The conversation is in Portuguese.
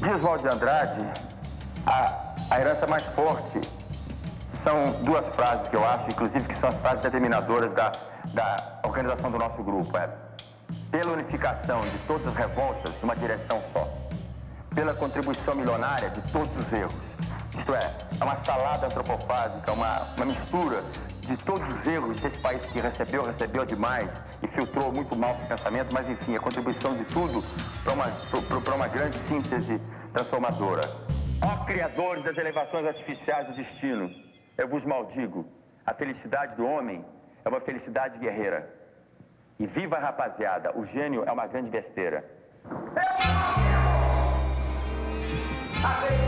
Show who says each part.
Speaker 1: Diz Oswald de Andrade, a herança mais forte são duas frases que eu acho, inclusive, que são as frases determinadoras da organização do nosso grupo. Pela unificação de todas as revoltas numa direção só. Pela contribuição milionária de todos os erros. Isto é uma salada antropofágica, uma mistura de todos os erros desse país que recebeu demais e filtrou muito mal esse pensamento, mas enfim, a contribuição de tudo para uma grande síntese transformadora. Ó criadores das elevações artificiais do destino, eu vos maldigo, a felicidade do homem é uma felicidade guerreira. E viva, rapaziada, o gênio é uma grande besteira.